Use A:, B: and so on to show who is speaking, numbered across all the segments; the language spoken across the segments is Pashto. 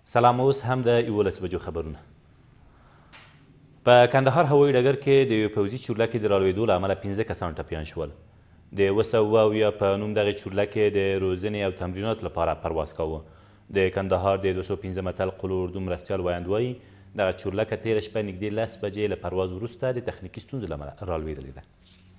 A: سلام. اوس هم د 11 بجو خبرونه. په کندهار هوایي ډګر کې د یو پوځي چورلکې د رالوېدو له امله 15 کسان ټپیان شول. د 270 په نوم دغې چورلکې د روزنې او تمریناتو لپاره پرواز کاوه. د کندهار د 215 متل قلو اردو مرستیال ویاند وایي دغه چورلکه تېره شپه نږدې 10 بجې له پرواز وروسته د تخنیکي ستونزو له امله رالوېدلې ده.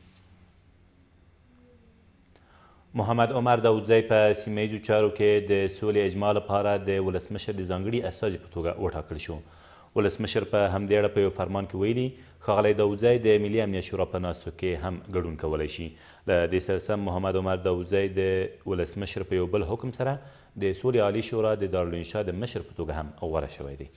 A: محمد عمر داودزی په سیمه ییزو چارو کې د سولې اجماع لپاره د ولسمشر د ځانګړي استازي په توګه وټاکل شو. ولسمشر په همدې اړه په یو فرمان کې ویلي ښاغلی داودزی د ملي امنیت شورا په ناستو کې هم ګډون کولی شي. له دې سره سم محمد عمر داودزی د ولسمشر په یو بل حکم سره د سولې عالي شورا د دارالانشا د مشر په توګه هم غوره شوی دی.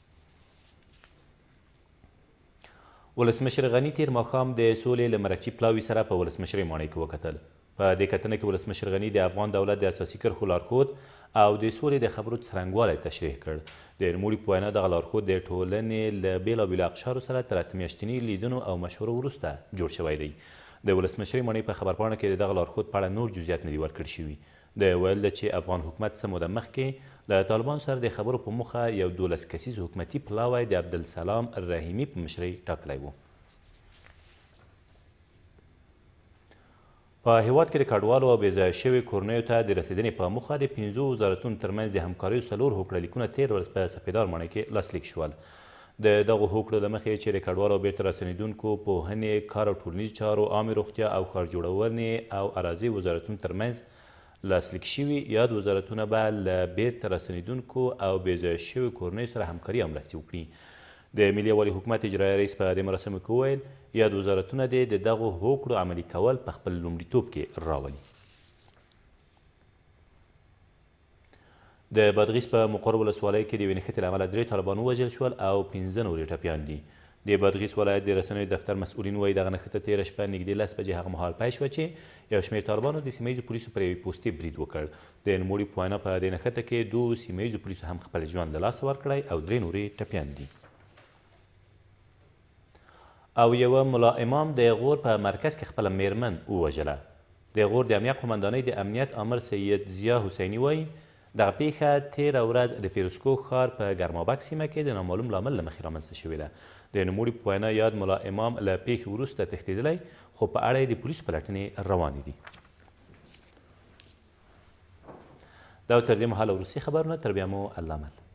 A: ولسمشر غني تیر ماښام د سولې له مرکچي پلاوي سره په ولسمشرۍ ماڼۍ کې وکتل. په دې کتنه کې ولسمشر غني د افغان دولت د اساسي کرښو لارښود او د سولې د خبرو څرنګوالی تشریح کړ. د نوموړي په وینا دغه لارښود د ټولنې له بېلابېلو اقشارو سره تر 8 میاشتني لیدنو او مشورو وروسته جوړ شوی دی. د ولسمشرۍ ماڼۍ په خبرپاڼه کې د دغه لارښود په اړه نور جزئیات نه دي ورکړل شوي. د ویل ده چې افغان حکومت څه موده مخکې له طالبانو سره د خبرو په موخه یو 12 کسیز حکومتي پلاوی د عبدالسلام رحیمي په مشرۍ ټاکلی و. په هیواد کې د کډوالو او بېځایه شویو کورنیو ته د رسېدنې په موخه د 5 وزارتونو ترمنځ د همکاریو 4 هوکړه لیکونه تېر ورځ په سپېدار ماڼۍ کې لاسلیک شول. د دغو هوکړو له مخې چې د کډوالو او بیرته راستنېدونکو پوهنې، کار او ټولنیزو چارو، عامې روغتیا او ښار جوړونې او اراضي وزارتونو ترمنځ لاسلیک شوي یاد وزارتونه به له بیرته راستنېدونکو او بېځایه شویو کورنیو سره همکاري او مرستې وکړي. د ملي والي حکومت اجرایي رئیس په دې مراسمو کې وویل یاد وزارتونه د دغو هوکړو عملي کول په خپل لومړیتوب کې راولي. د بادغیس په مقر ولسوالۍ کې د یوې نښتې له امله 3 طالبان ووژل شول او 15 نور یې ټپیان دي. د بادغیس ولایت د رسنیو دفتر مسؤلین وایي دغه نښته تېره شپه نږدې 10 بجې هغه مهال پیل شوه چې یو شمېر طالبانو د سیمه ییزو پولیسو پر یوې پوستې برید وکړ. د نوموړي په وینا په دې نښته کې 2 سیمه ییزو پولیسو هم خپل ژوند له لاسه ورکړی او 3 نور یې ټپیان دي. او یوه ملا امام د غور په مرکز کې خپله میرمن ووژله. د غور د امنیت قمندانۍ د امنیت آمر سید ضیا حسیني وایي دغه پیښه تېره ورځ د فیروزکوه ښار په ګرمابک سیمه کې د نامعلوم لامل له مخې رامنځته شوې ده. د نوموړي په وینا یاد ملا امام له پیښې وروسته تښتېدلی خو په اړه یې د پولیسو پلټنې روانې دي. دا تر دې مهاله وروستي خبرونه، تر بیا مو الله مل.